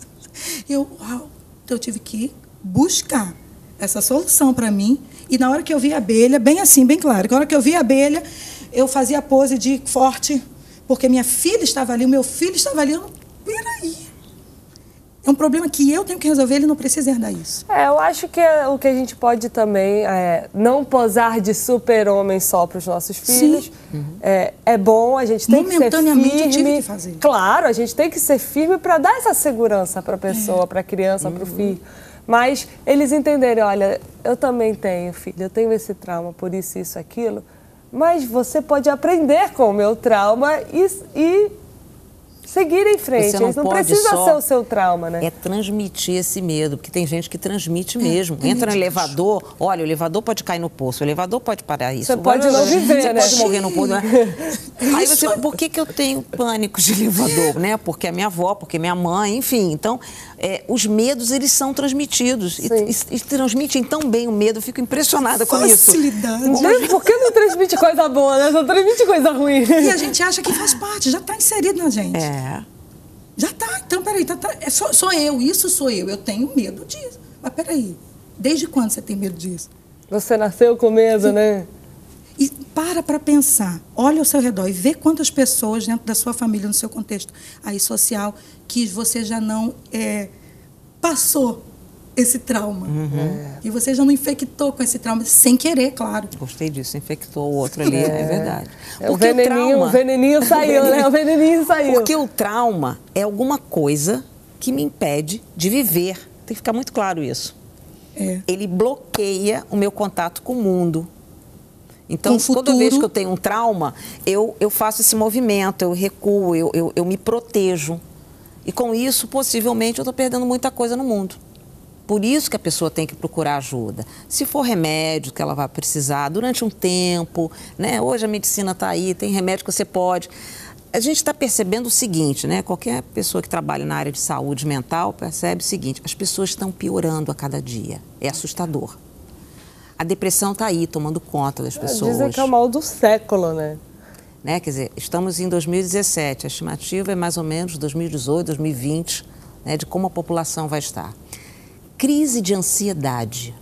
Eu, uau, então eu tive que buscar essa solução para mim. E na hora que eu vi a abelha, bem assim, bem claro, na hora que eu vi a abelha, eu fazia a pose de forte, porque minha filha estava ali, o meu filho estava ali. Eu, peraí. um problema que eu tenho que resolver, ele não precisa herdar isso. É, eu acho que é, o que a gente pode também é não posar de super-homem só para os nossos filhos. Uhum. É, é bom, a gente tem que ser firme. Momentaneamente eu tive que fazer. Claro, a gente tem que ser firme para dar essa segurança para a pessoa, é. para a criança, uhum. para o filho. Mas eles entenderem, olha, eu também tenho, filho, eu tenho esse trauma, por isso, isso, aquilo. Mas você pode aprender com o meu trauma e... e seguir em frente, não, não precisa ser o seu trauma, né? É transmitir esse medo, porque tem gente que transmite mesmo. É, Entra no elevador, olha, o elevador pode cair no poço, o elevador pode parar isso. Você pode não viver, você né? Você pode morrer no poço, né? Aí você, por que que eu tenho pânico de elevador, né? Porque a minha avó, porque minha mãe, enfim. Então, é, os medos, eles são transmitidos. E, e, e transmitem tão bem o medo, eu fico impressionada com isso. Facilidade. Mas por que não transmite coisa boa, né? Só transmite coisa ruim. E a gente acha que faz parte, já está inserido na gente. É. Já tá, então peraí, tá, tá, é só, sou eu, isso sou eu, eu tenho medo disso. Mas peraí, desde quando você tem medo disso? Você nasceu com medo, Sim. né? E para para pensar, olha ao seu redor e vê quantas pessoas dentro da sua família, no seu contexto aí social, que você já não é, passou esse trauma. Uhum. E você já não infectou com esse trauma, sem querer, claro. Gostei disso, infectou o outro ali, é, é verdade. É, o, veneninho, o, trauma, o veneninho saiu, né? O veneninho saiu. Porque o trauma é alguma coisa que me impede de viver. Tem que ficar muito claro isso. É. Ele bloqueia o meu contato com o mundo. Então, toda vez que eu tenho um trauma, eu, eu faço esse movimento, eu recuo, eu, eu, eu me protejo. E com isso, possivelmente, eu estou perdendo muita coisa no mundo. Por isso que a pessoa tem que procurar ajuda. Se for remédio que ela vai precisar durante um tempo, né? Hoje a medicina está aí, tem remédio que você pode. A gente está percebendo o seguinte, né? Qualquer pessoa que trabalha na área de saúde mental percebe o seguinte, as pessoas estão piorando a cada dia. É assustador. A depressão está aí, tomando conta das pessoas. Dizem que é o mal do século, né? né? Quer dizer, estamos em dois mil e dezessete, a estimativa é mais ou menos dois mil e dezoito, dois mil e vinte, né? De como a população vai estar. Crise de ansiedade.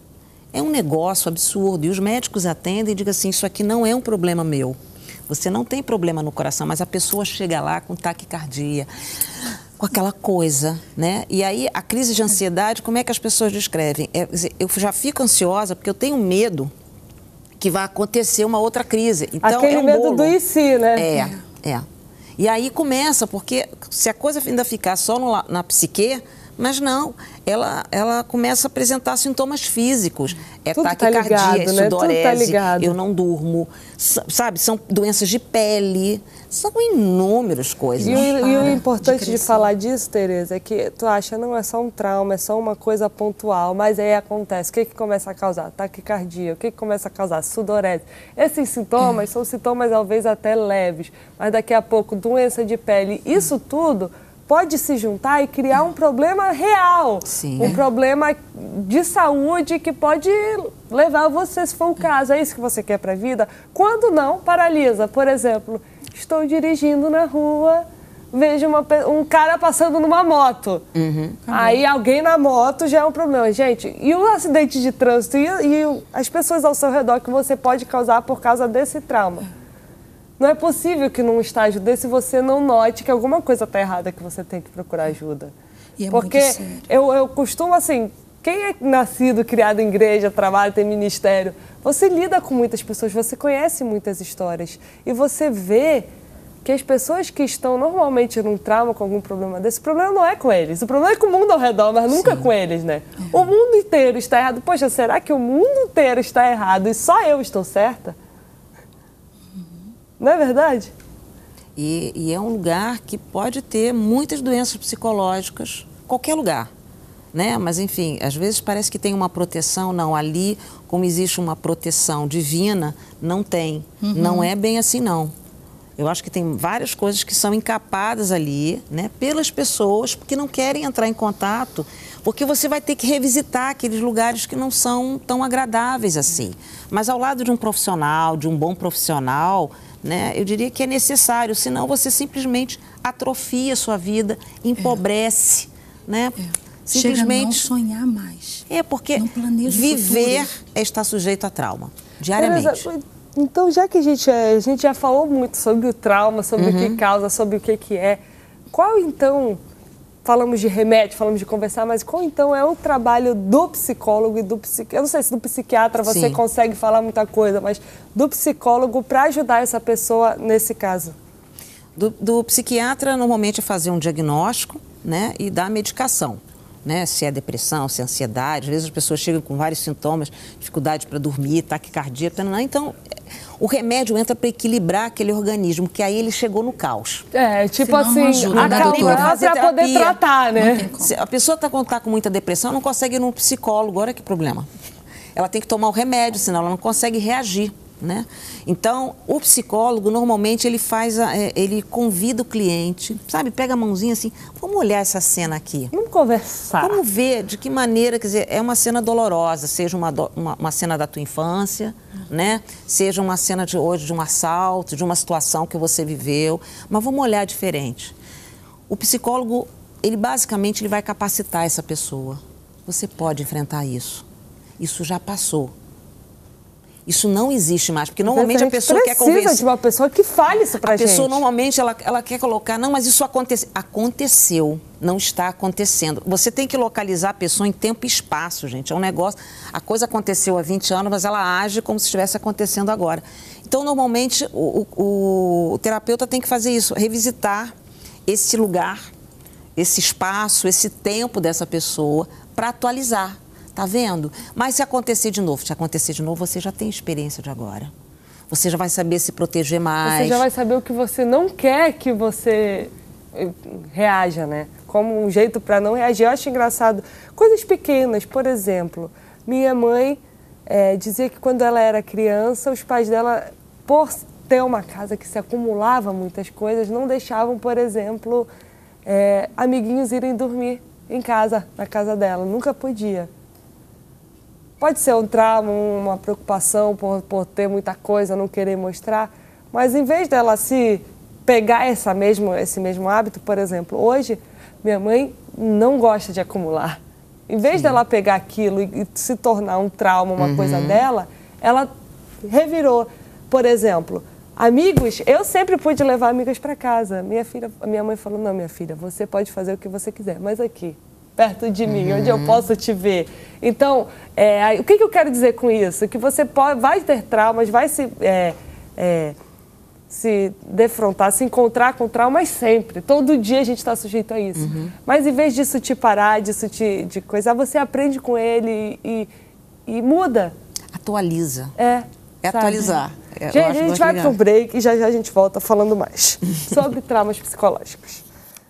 É um negócio absurdo e os médicos atendem e dizem assim, isso aqui não é um problema meu. Você não tem problema no coração, mas a pessoa chega lá com taquicardia, com aquela coisa, né? E aí a crise de ansiedade, como é que as pessoas descrevem? É, eu já fico ansiosa porque eu tenho medo que vai acontecer uma outra crise. Então, Aquele é um medo bolo. do e se, né? É, é. E aí começa, porque se a coisa ainda ficar só no, na psique, mas não, ela, ela começa a apresentar sintomas físicos. É Tudo taquicardia, tá ligado, é né? sudorese, Tudo tá ligado. eu não durmo, sabe? São doenças de pele, são inúmeras coisas. E, o, e o importante de, de falar disso, Tereza, é que tu acha, não é só um trauma, é só uma coisa pontual, mas aí acontece, o que que começa a causar? Taquicardia, o que que começa a causar? Sudorese. Esses sintomas é. são sintomas talvez até leves, mas daqui a pouco doença de pele, isso tudo pode se juntar e criar um problema real, Sim. um é. problema de saúde que pode levar você, se for o caso, é isso que você quer para a vida? Quando não, paralisa. Por exemplo, estou dirigindo na rua, vejo uma, um cara passando numa moto. Uhum. Aí alguém na moto já é um problema. Gente, e o acidente de trânsito e, e as pessoas ao seu redor que você pode causar por causa desse trauma? Não é possível que num estágio desse você não note que alguma coisa está errada, que você tem que procurar ajuda. E é Porque muito sério. Eu, eu costumo, assim, quem é nascido, criado em igreja, trabalha, tem ministério, você lida com muitas pessoas, você conhece muitas histórias e você vê que as pessoas que estão normalmente num trauma, com algum problema desse, o problema não é com eles, o problema é com o mundo ao redor, mas nunca Sim. com eles, né? É. O mundo inteiro está errado. Poxa, será que o mundo inteiro está errado e só eu estou certa? Não é verdade? E, e é um lugar que pode ter muitas doenças psicológicas, qualquer lugar, né? Mas, enfim, às vezes parece que tem uma proteção, não, ali, como existe uma proteção divina, não tem. Uhum. Não é bem assim, não. Eu acho que tem várias coisas que são encapadas ali, né, pelas pessoas, porque não querem entrar em contato, porque você vai ter que revisitar aqueles lugares que não são tão agradáveis assim. Mas ao lado de um profissional, de um bom profissional, né, eu diria que é necessário, senão você simplesmente atrofia a sua vida, empobrece, é. né? É. Simplesmente Chega a não sonhar mais. É porque não viver é estar sujeito a trauma, diariamente. Tereza, então, já que a gente, a gente já falou muito sobre o trauma, sobre uhum. o que causa, sobre o que, que é, qual então, falamos de remédio, falamos de conversar, mas qual então é o trabalho do psicólogo e do psiquiatra? Eu não sei se do psiquiatra você Sim. consegue falar muita coisa, mas do psicólogo para ajudar essa pessoa nesse caso. Do, do psiquiatra, normalmente, é fazer um diagnóstico, né, e dar medicação. Né? Se é depressão, se é ansiedade, às vezes as pessoas chegam com vários sintomas, dificuldade para dormir, taquicardia, então o remédio entra para equilibrar aquele organismo, que aí ele chegou no caos. É, tipo assim, acalmar para poder tratar, né? Se a pessoa está tá com muita depressão, não consegue ir num psicólogo, olha que problema. Ela tem que tomar o remédio, senão ela não consegue reagir. Né? Então, o psicólogo, normalmente, ele faz, a, é, ele convida o cliente, sabe, pega a mãozinha assim, vamos olhar essa cena aqui. Vamos conversar. Vamos ver de que maneira, quer dizer, é uma cena dolorosa, seja uma, do, uma, uma cena da tua infância, né? Seja uma cena de hoje, de um assalto, de uma situação que você viveu, mas vamos olhar diferente. O psicólogo, ele basicamente, ele vai capacitar essa pessoa. Você pode enfrentar isso. Isso já passou. Isso não existe mais, porque normalmente a, a pessoa quer convencer... precisa de uma pessoa que fale isso pra a gente. A pessoa normalmente ela, ela quer colocar, não, mas isso aconteceu. Aconteceu, não está acontecendo. Você tem que localizar a pessoa em tempo e espaço, gente. É um negócio... A coisa aconteceu há vinte anos, mas ela age como se estivesse acontecendo agora. Então, normalmente, o, o, o terapeuta tem que fazer isso, revisitar esse lugar, esse espaço, esse tempo dessa pessoa para atualizar. Tá vendo? Mas se acontecer de novo, se acontecer de novo, você já tem experiência de agora. Você já vai saber se proteger mais. Você já vai saber o que você não quer que você reaja, né? Como um jeito para não reagir. Eu acho engraçado. Coisas pequenas, por exemplo, minha mãe é, dizia que quando ela era criança, os pais dela, por ter uma casa que se acumulava muitas coisas, não deixavam, por exemplo, é, amiguinhos irem dormir em casa, na casa dela. Nunca podia. Pode ser um trauma, uma preocupação por, por ter muita coisa, não querer mostrar, mas em vez dela se pegar essa mesmo, esse mesmo hábito, por exemplo, hoje minha mãe não gosta de acumular. Em vez Sim. dela pegar aquilo e, e se tornar um trauma, uma uhum. coisa dela, ela revirou. Por exemplo, amigos, eu sempre pude levar amigas para casa. Minha filha, minha mãe falou, não, minha filha, você pode fazer o que você quiser, mas aqui, perto de mim, uhum. onde eu posso te ver. Então, é, o que, que eu quero dizer com isso? Que você pode, vai ter traumas, vai se, é, é, se defrontar, se encontrar com traumas sempre. Todo dia a gente está sujeito a isso. Uhum. Mas em vez disso te parar, disso te de coisar, você aprende com ele e, e muda. Atualiza. É. É atualizar. É, gente, a gente vai para um break e já, já a gente volta falando mais sobre traumas psicológicos.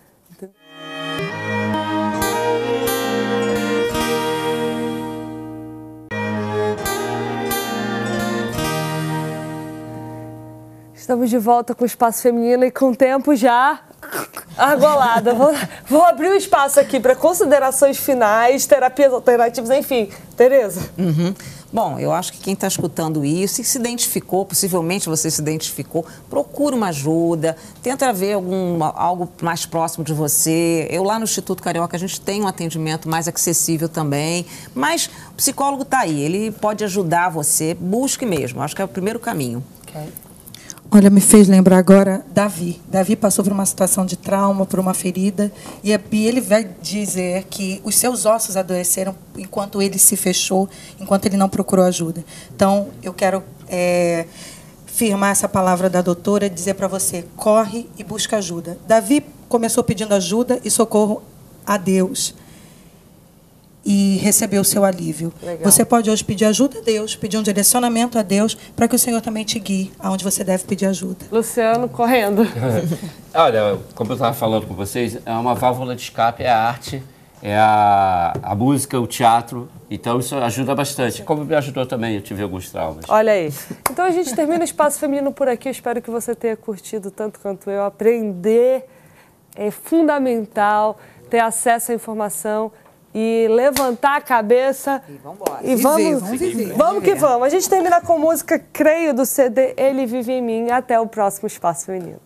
Estamos de volta com o Espaço Feminino e com o tempo já argolado. Vou, vou abrir o um espaço aqui para considerações finais, terapias alternativas, enfim. Tereza? Uhum. Bom, eu acho que quem está escutando isso e se identificou, possivelmente você se identificou, procura uma ajuda, tenta ver algum, algo mais próximo de você. Eu lá no Instituto Carioca, a gente tem um atendimento mais acessível também, mas o psicólogo está aí, ele pode ajudar você, busque mesmo, acho que é o primeiro caminho. Okay. Olha, me fez lembrar agora Davi. Davi passou por uma situação de trauma, por uma ferida, e ele vai dizer que os seus ossos adoeceram enquanto ele se fechou, enquanto ele não procurou ajuda. Então, eu quero é, firmar essa palavra da doutora e dizer para você, corre e busca ajuda. Davi começou pedindo ajuda e socorro a Deus. E recebeu o seu alívio. Legal. Você pode hoje pedir ajuda a Deus, pedir um direcionamento a Deus, para que o Senhor também te guie aonde você deve pedir ajuda. Luciano, correndo. Olha, como eu estava falando com vocês, é uma válvula de escape, é a arte, é a, a música, o teatro, então isso ajuda bastante. Como me ajudou também, eu tive alguns traumas. Olha aí. Então a gente termina o Espaço Feminino por aqui, eu espero que você tenha curtido tanto quanto eu. Aprender é fundamental, ter acesso à informação, e levantar a cabeça e, vambora. e viver, vamos, vamos viver. Vamos que vamos. A gente termina com música Creio do C D Ele Vive em Mim. Até o próximo Espaço Feminino.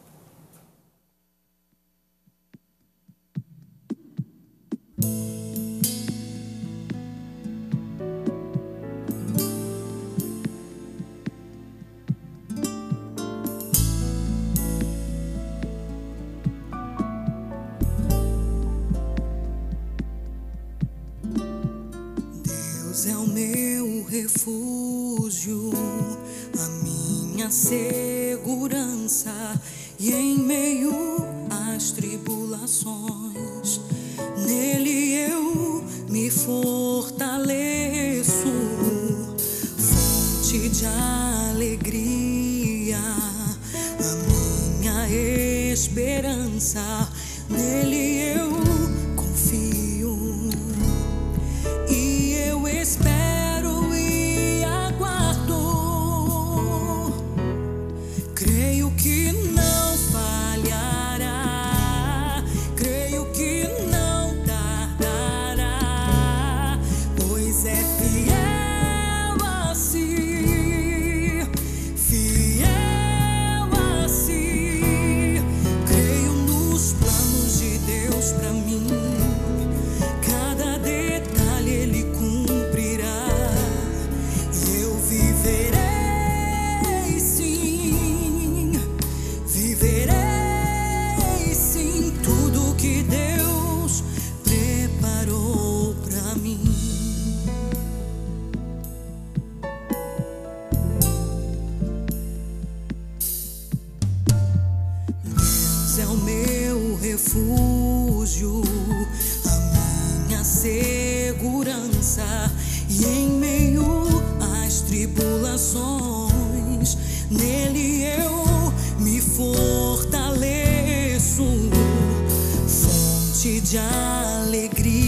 Deus é o meu refúgio, a minha segurança, e em meio às tribulações, nele eu me fortaleço, fonte de alegria, a minha esperança, nele eu confio, e eu espero e aguardo, creio que não falhará, creio que não tardará, pois é fiel assim, fiel assim. Creio nos planos de Deus pra mim, cada detalhe Ele cumprirá, e eu viverei sim, viverei sim tudo que Deus preparou pra mim. Deus é o meu refúgio, a minha segurança, e em meio às tribulações, nele eu me fortaleço, fonte de alegria,